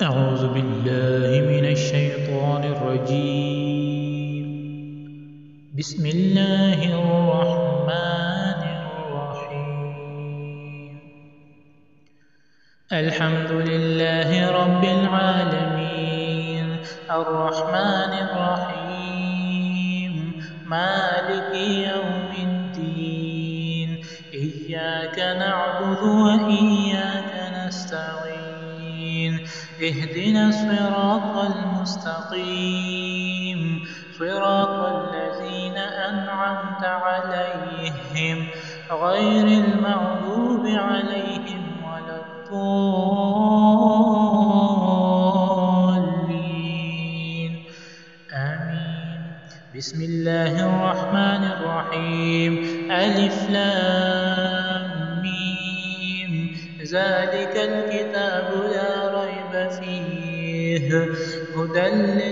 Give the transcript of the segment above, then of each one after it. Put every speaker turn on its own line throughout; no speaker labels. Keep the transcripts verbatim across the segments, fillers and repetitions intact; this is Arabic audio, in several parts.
أعوذ بالله من الشيطان الرجيم. بسم الله الرحمن الرحيم. الحمد لله رب العالمين الرحمن الرحيم مالك يوم الدين. إياك نعبد وإياك نستعين. اهدنا الصراط المستقيم صراط الذين أنعمت عليهم غير المغضوب عليهم ولا الضالين آمين. بسم الله الرحمن الرحيم. ألف لام ميم ذلك الكتاب لا ريب فيه هدى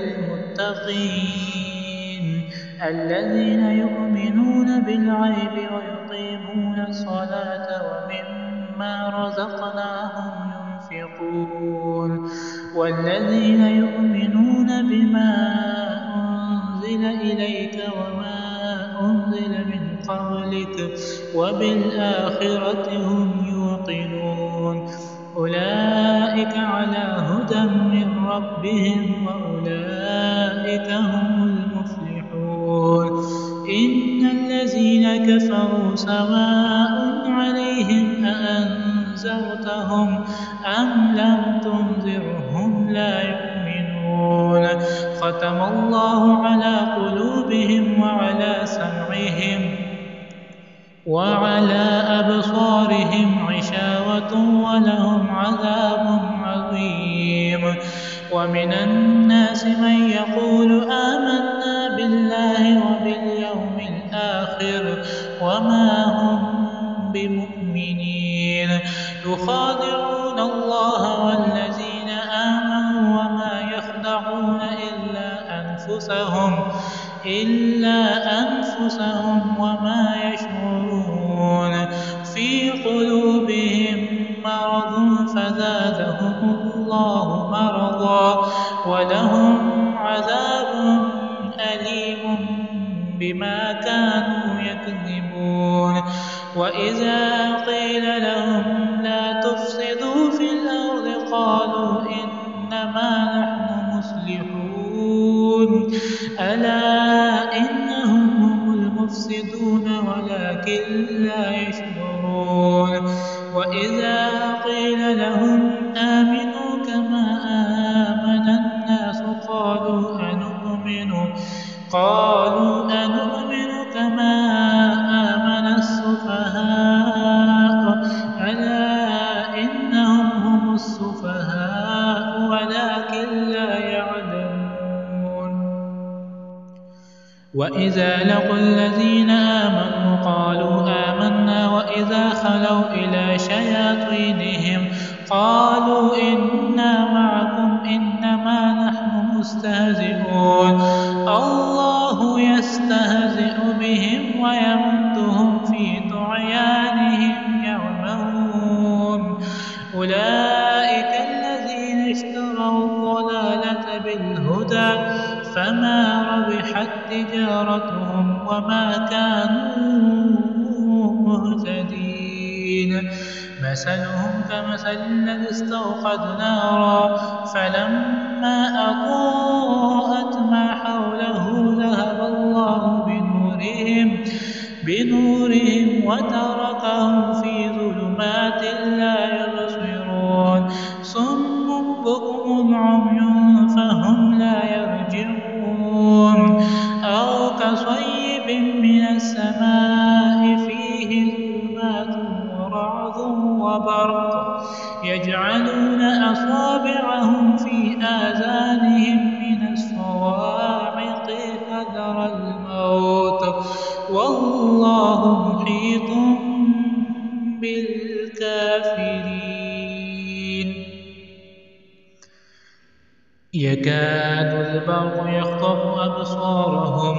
للمتقين الذين يؤمنون بالغيب ويقيمون الصلاة ومما رزقناهم ينفقون والذين يؤمنون بما أنزل إليك وما أنزل من قبلك وبالآخرة هم يوقنون أولئك على هدى من ربهم وأولئك هم المفلحون. إن الذين كفروا سواء عليهم أأنذرتهم أم لم تنذرهم لا يؤمنون. ختم الله على قلوبهم وعلى سمعهم وعلى أبصارهم غشاوة ولهم عذاب عظيم. ومن الناس من يقول آمنا بالله وباليوم الآخر وما هم بمؤمنين يخادعون الله والذين آمنوا وما يخدعون إلا أنفسهم إلا أنفسهم وما يشعرون. في قلوبهم مرض فزادهم الله مرضا ولهم عذاب أليم بما كانوا يكذبون. وإذا قيل لهم لا تفسدوا في الأرض قالوا إنما نحن مصلحون ألا إنهم هم المفسدون ولكن لا يشعرون. وإذا قيل لهم آمنوا كما آمن الناس قالوا أنؤمن قالوا أنؤمن كما آمن السفهاء ألا إنهم هم السفهاء ولكن لا يعلمون. وإذا لقوا الذين آمنوا قالوا آمنا وإذا خلوا إلى شياطينهم قالوا إنا معكم إنما نحن مستهزئون. الله يستهزئ بهم ويمدهم في طغيانهم يعمهون. أولئك الذين اشتروا الضلالة بالهدى فما ربحت تجارتهم وما كانوا مهتدين. مثلهم كمثل الذي استوقد نارا فلما أضاءت ما حوله ذهب الله بنورهم بنورهم وتركهم في ظلمات لا يبصرون. صم بكم عمي فهم لا يرجعون. أو كصيب من السماء فيه ظلمات ورعد وبرق يجعلون أصابعهم في آذانهم من الصواعق حذر الموت والله محيط بالكافرين. يكاد البرق يخطف أبصارهم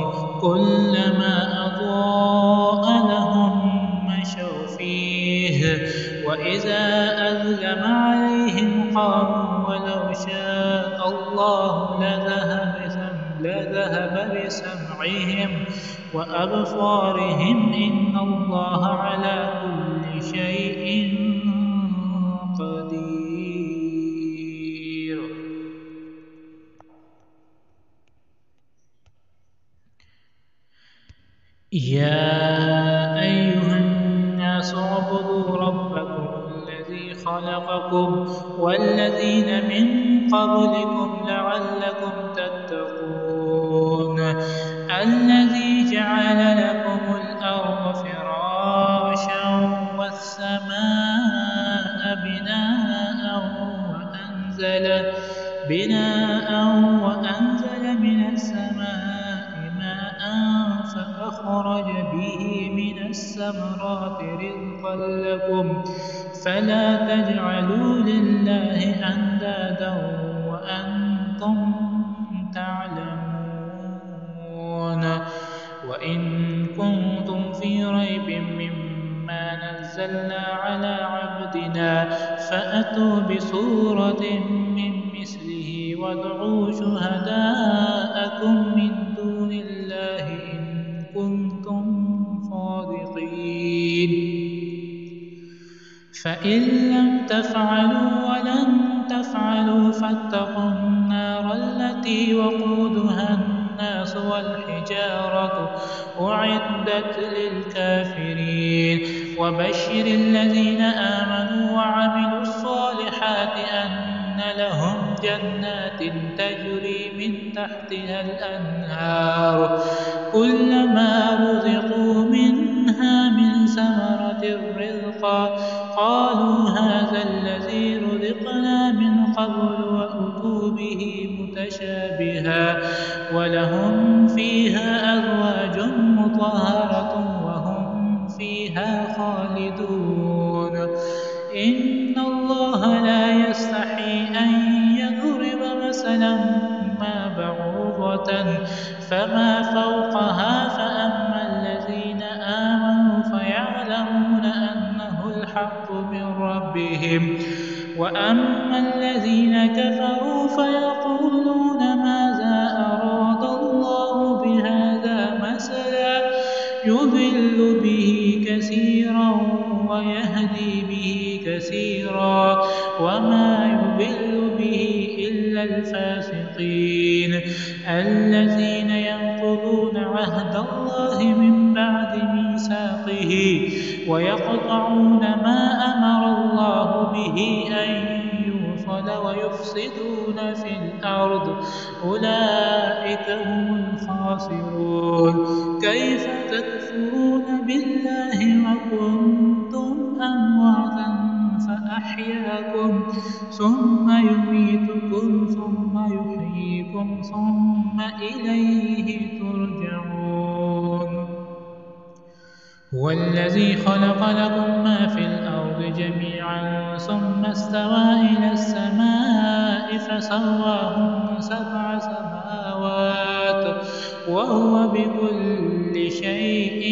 كلما أضاء لهم مشوا فيه وإذا أظلم عليهم قاموا ولو شاء الله لذهب لذهب بسمعهم وأبصارهم إن الله على كل شيء قدير. يا أيها الناس اعبدوا ربكم الذي خلقكم والذين من قبلكم لعلكم تتقون الذي جعل لكم الأرض فراشا والسماء بناء وأنزل بناء وأنزل من السماء ماء فأخرج به من الثمرات رزقا لكم فلا تجعلوا لله أندادا وأنتم تعلمون. وإن كنتم في ريب مما نزلنا على عبدنا فأتوا بسورة من مثله وادعوا شهداءكم من دون الله إن كنتم صادقين فإن لم تفعلوا ولن تفعلوا فاتقوا النار التي وقودها الناس والحجارة أعدت للكافرين. وبشر الذين آمنوا وعملوا الصالحات أن لهم جنات تجري من تحتها الأنهار كلما رزقوا منها من ثمرة رزقا قالوا هذا الذي رزقنا من قبل وأتوا به متشابها ولهم فيها أزواج مطهرة وهم فيها خالدون. إن الله لا يستحي أن يضرب مثلا ما بعوضة فما فوقها فأما الذين آمنوا فيعلمون أنه الحق من ربهم وأما الذين كفروا فيقولون ماذا أراد الله بهذا مثلا يضل به كثيرا ويهدي به كثيرا وما يضل به إلا الفاسقين الذين ينقضون عهد الله من بعد ميثاقه ويقطعون ما أمر الله به أن يوصل ويفسدون في الأرض أولئك هم الخاسرون. كيف تكفرون بالله وكنتم أمواتا فأحياكم ثم يميتكم ثم يحييكم ثم إليه ترجعون. هو الذي خلق لكم ما في الأرض جميعا ثم استوى إلى السماء فسواهن سبع سماوات وهو بكل شيء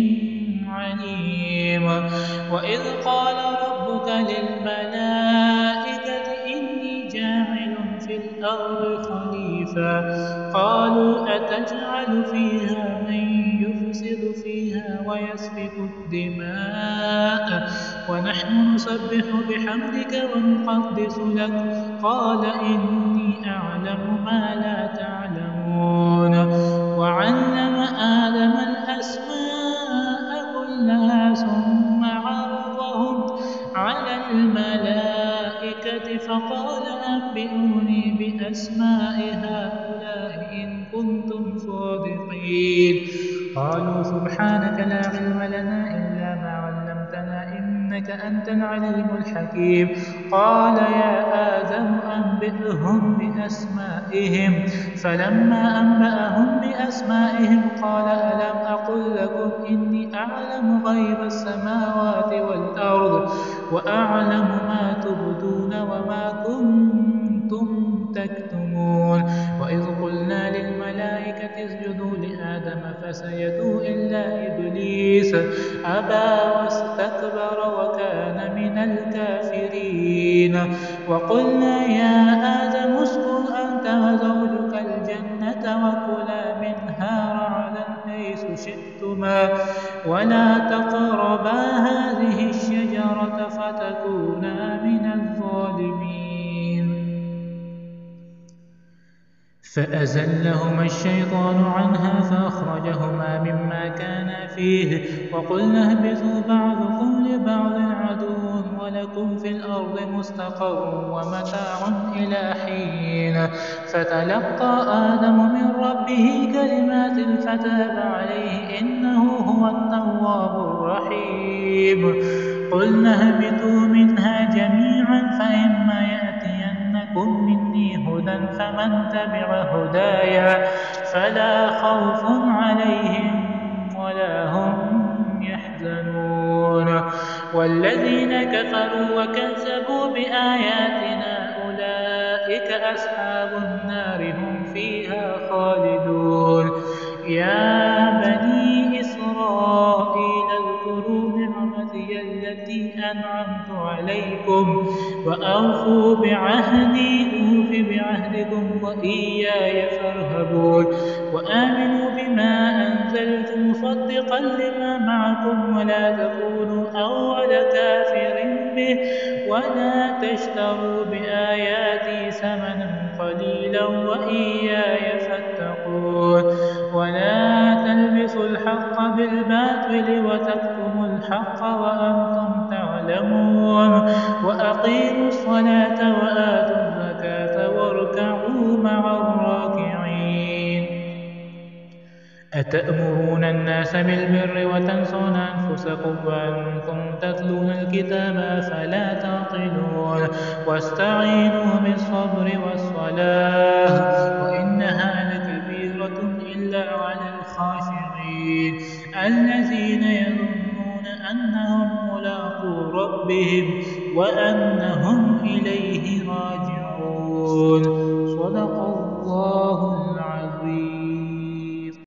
عليم. وإذ قال ربك للملائكة إني جاعل في الأرض خليفة قالوا أتجعل فيها من يفسد فيها ويسفك الدماء ونحن نسبح بحمدك ونقدس لك قال إني أعلم ما لا تعلمون. وعلم آدم الأسماء كلها ثم عرضهم على الملائكة فقال أنبئوني بأسماء هؤلاء إن كنتم صادقين. قالوا سبحانك لا علم لنا إلا ما علمتنا إنك أنت العليم الحكيم. قال يا آدم أنبئهم بأسمائهم فلما أنبأهم بأسمائهم قال ألم أقل لكم إني أعلم غيب السماوات والأرض وأعلم ما تبدون وما كنتم تكتمون. وإذ قلنا للملائكة اسجدوا لآدم فسجدوا إلا إبليس أبى واستكبر وكان من وقلنا يا آدم اسكن أنت وزوجك الجنة وكلا منها رغدا حيث شئتما ولا تقربا هذه الشجرة فتكونا من الظالمين فأزلهما الشيطان عنها فأخرجهما مما كانا فيه وقلنا اهبطوا بعضكم لبعض عدو ولكم في الأرض مستقر ومتاع إلى حين فتلقى آدم من ربه كلمات فتاب عليه إنه هو التواب الرحيم قلنا اهبطوا منها جميعا فإما يأتينكم مني هدى فمن تبع هدايا فلا خوف عليهم ولا هم يحزنون والذين كفروا وكذبوا بآياتنا أولئك أصحاب النار هم فيها خالدون يا بني إسرائيل اذكروا نعمتي التي أنعمت عليكم وأوفوا بعهدي أوف بعهدكم وإياي فارهبون وآمنوا بما أنزلت مصدقا لما معكم ولا تكونوا أول كافر به ولا تشتروا بآياتي ثمنا قليلا وإياي فاتقون ولا تلبسوا الحق بالباطل وتكتموا الحق وأنتم تعلمون وأقيموا الصلاة وآتوا الزكاة واركعوا مع الراكعين أتأمرون الناس بالبر وتنسون أنفسكم وأنتم تتلون الكتاب أفلا تعقلون واستعينوا بالصبر والصلاة وإنها لكبيرة إلا على الخاشعين الذين يظنون أنهم ملاقو ربهم وأنهم إليه راجعون صدق الله